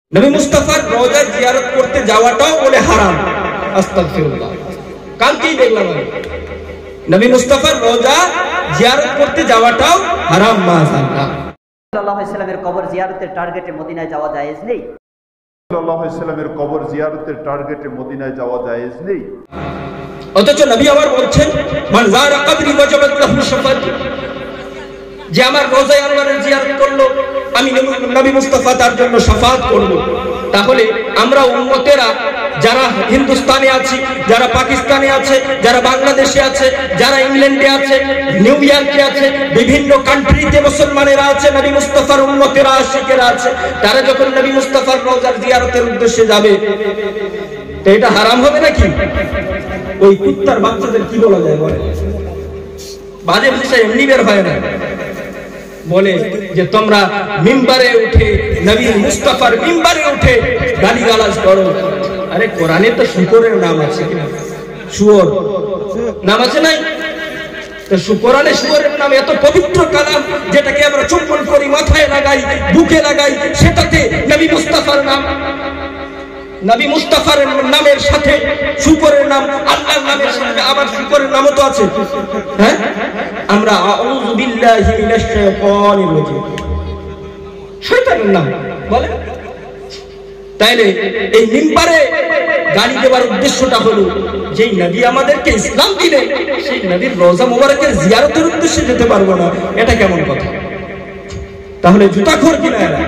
নবী মুস্তাফার রওজা জিয়ারত করতে যাওয়াটাও বলে হারাম। আস্তাগফিরুল্লাহ। কালকেই দেখলাম আমি নবী মুস্তাফার রওজা জিয়ারত করতে যাওয়াটাও হারাম। মাশাআল্লাহ। সাল্লাল্লাহু আলাইহি সাল্লামের কবর জিয়ারতের টার্গেটে মদিনায় যাওয়া জায়েজ নেই। সাল্লাল্লাহু আলাইহি সাল্লামের কবর জিয়ারতের টার্গেটে মদিনায় যাওয়া জায়েজ নেই। অথচ নবী আবার বলছেন মান যারা কবরি ওয়াজাবাত লাহু শাফাআতি, যে আমার রওজায়ে আনওয়ারের জিয়ারত করলো আমি নবী মুস্তাফা তার জন্য শাফাআত করব। তাহলে আমরা উম্মতেরা যারা হিন্দুস্তানে আছি, যারা পাকিস্তানে আছে, যারা বাংলাদেশে আছে, যারা ইংল্যান্ডে আছে, নিউ ইয়র্কে আছে, বিভিন্ন কান্ট্রিতে মুসলমানেরা আছে, নবী মুস্তাফার উম্মতেরা আশিকেরা আছে, তারা যখন নবী মুস্তাফার রওজার জিয়ারতের উদ্দেশ্যে যাবে তো এটা হারাম হবে নাকি? ওই কুত্তার বাচ্চাদের কি বলা যায় বলে? বাজে ভাষা এমনি বের হয় না, বলে যে তোমরা মিম্বারে উঠে নবী মুস্তাফার মিম্বারে উঠে গালিগালাজ করো। আরে কোরআনে তো শুকরের নাম আছে কিনা? শুয়োর নাম আছে নাই? তো কোরআনে শুয়োরের নাম এত পবিত্র কালাম যেটাকে আমরা চুম্বন করি, মাথায় লাগাই, বুকে লাগাই, সেটাতে নবী মুস্তাফার নাম। নবী মুস্তাফার নামের সাথে শুকরের নাম, আল্লাহর নামের সাথে আবার শুকরের নামও তো আছে। হ্যাঁ, আমরা আউযু বিল্লাহি মিনাশ শাইতানির রাজিম, শয়তানের নাম বলে। তাইলে এই মিম্বারে গালি দেওয়ার উদ্দেশ্যটা হলো যেই নবী আমাদেরকে ইসলাম দিলেন সেই নবীর রওজা মুবারকের জিয়ারতের উদ্দেশ্যে যেতে পারবো না, এটা কেমন কথা? তাহলে জুতাখোর কিনা এরা?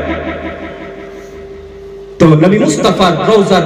তো নবী মুস্তাফার রওজার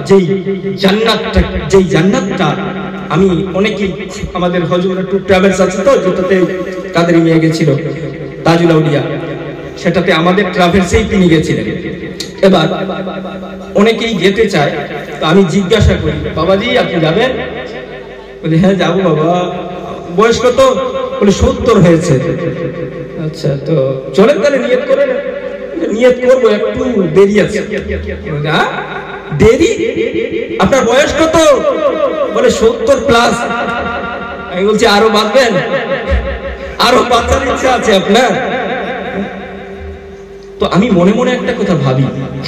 যেই জান্নাতটা আমি অনেকেই আমাদের হজরত ট্যুর ট্রাভেলস আছে তো, যেটাতে কাদেরী নিয়ে গেছিল তাজুল আউলিয়া, সেটাতে আমাদের ট্রাভেলসেই তিনি গেছিলেন। এবার অনেকেই যেতে চায়, তো আমি জিজ্ঞাসা করি বাবাজি আপনি যাবেন? বলি হ্যাঁ যাবো বাবা। বয়স কত? বলে 70 হয়েছে। আচ্ছা তো চলেন তাহলে নিয়ত করে নেন। নিয়ত করবো, একটু দেরি আছে। দেরি? আপনার বয়স কত? বলে 70 প্লাস। আমি বলছি আরো বাঁচবেন? আরো বাঁচার ইচ্ছা আছে আপনার? তো আমি মনে মনে একটা কথা ভাবি,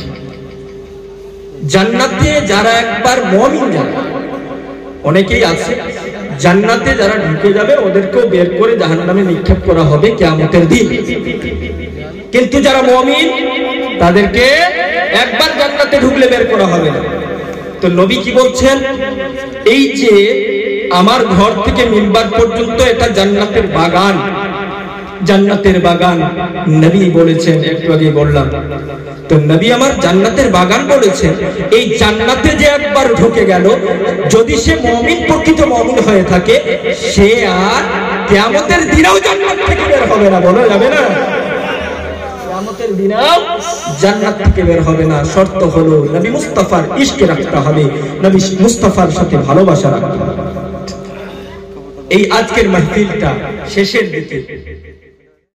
জান্নাতে যারা একবার মুমিন যাবে, অনেকেই আছে জান্নাতে যারা ঢুকে যাবে ওদেরকেও বের করে জাহান্নামে নিক্ষেপ করা হবে কিয়ামতের দিন। কিন্তু যারা মুমিন তাদেরকে একবার জান্নাতে ঢুকলে বের করা হবে না। তো নবী কি বলছেন? এই যে আমার ঘর থেকে মিম্বার পর্যন্ত এটা জান্নাতের বাগান, জান্নাতের বাগান নবী বলেছেন, একটু আগে বললাম। তো নবী আমার জান্নাতের বাগান বলেছেন। এই জান্নাতে যে একবার ঢুকে গেল, যদি সে মুমিন, প্রকৃত মুমিন হয়ে থাকে, সে আর কিয়ামতের দিনেও জান্নাত থেকে বের হবে না। বলা যাবে না কিয়ামতের দিনেও জান্নাত থেকে বের হবে না। শর্ত হলো নবী মুস্তাফার ইশকে রাখতে হবে, নবী মুস্তাফার সাথে ভালোবাসা রাখতে হবে। এই আজকের মাহফিলটা শেষের দিকে